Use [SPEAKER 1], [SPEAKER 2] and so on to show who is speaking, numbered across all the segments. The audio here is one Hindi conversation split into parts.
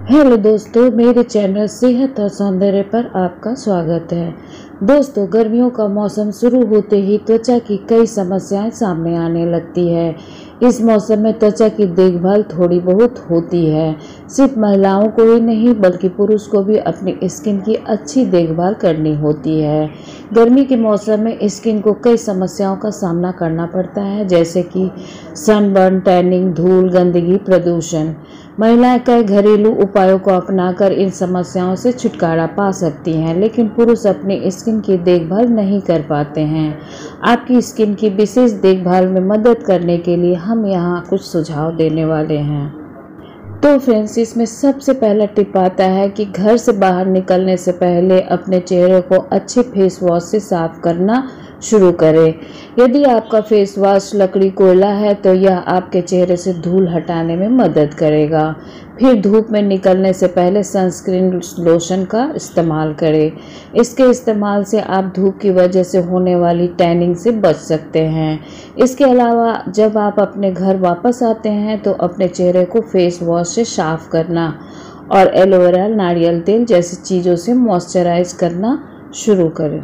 [SPEAKER 1] हेलो दोस्तों, मेरे चैनल सेहत और सौंदर्य पर आपका स्वागत है। दोस्तों, गर्मियों का मौसम शुरू होते ही त्वचा की कई समस्याएं सामने आने लगती है। इस मौसम में त्वचा की देखभाल थोड़ी बहुत होती है। सिर्फ महिलाओं को ही नहीं बल्कि पुरुष को भी अपनी स्किन की अच्छी देखभाल करनी होती है। गर्मी के मौसम में स्किन को कई समस्याओं का सामना करना पड़ता है, जैसे कि सनबर्न, टैनिंग, धूल, गंदगी, प्रदूषण। महिलाएं कई घरेलू उपायों को अपनाकर इन समस्याओं से छुटकारा पा सकती हैं, लेकिन पुरुष अपनी स्किन की देखभाल नहीं कर पाते हैं। आपकी स्किन की विशेष देखभाल में मदद करने के लिए हम यहाँ कुछ सुझाव देने वाले हैं। तो फ्रेंड्स, इसमें सबसे पहला टिप आता है कि घर से बाहर निकलने से पहले अपने चेहरे को अच्छे फेस वॉश से साफ करना शुरू करें। यदि आपका फेस वॉश लकड़ी कोयला है तो यह आपके चेहरे से धूल हटाने में मदद करेगा। फिर धूप में निकलने से पहले सनस्क्रीन लोशन का इस्तेमाल करें। इसके इस्तेमाल से आप धूप की वजह से होने वाली टैनिंग से बच सकते हैं। इसके अलावा जब आप अपने घर वापस आते हैं तो अपने चेहरे को फेस वॉश से साफ करना और एलोवेरा, नारियल तेल जैसी चीज़ों से मॉइस्चराइज करना शुरू करें।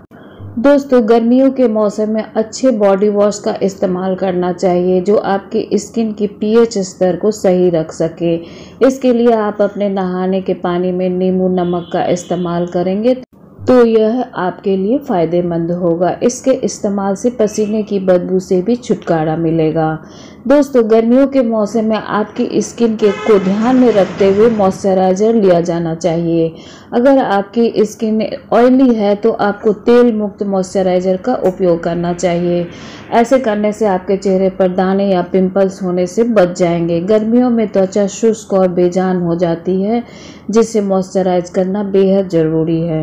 [SPEAKER 1] दोस्तों, गर्मियों के मौसम में अच्छे बॉडी वॉश का इस्तेमाल करना चाहिए जो आपकी स्किन की पीएच स्तर को सही रख सके। इसके लिए आप अपने नहाने के पानी में नींबू नमक का इस्तेमाल करेंगे तो यह आपके लिए फ़ायदेमंद होगा। इसके इस्तेमाल से पसीने की बदबू से भी छुटकारा मिलेगा। दोस्तों, गर्मियों के मौसम में आपकी स्किन को ध्यान में रखते हुए मॉइस्चराइज़र लिया जाना चाहिए। अगर आपकी स्किन ऑयली है तो आपको तेल मुक्त मॉइस्चराइज़र का उपयोग करना चाहिए। ऐसे करने से आपके चेहरे पर दाने या पिंपल्स होने से बच जाएंगे। गर्मियों में त्वचा शुष्क और बेजान हो जाती है, जिससे मॉइस्चराइज करना बेहद ज़रूरी है।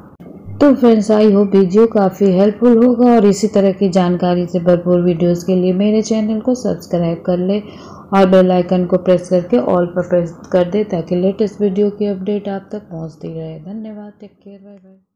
[SPEAKER 1] तो फ्रेंड्स, आई होप वीडियो काफ़ी हेल्पफुल होगा और इसी तरह की जानकारी से भरपूर वीडियोस के लिए मेरे चैनल को सब्सक्राइब कर ले और बेल आइकन को प्रेस करके ऑल पर प्रेस कर दे ताकि लेटेस्ट वीडियो की अपडेट आप तक पहुंचती रहे। धन्यवाद। Take care. Bye bye.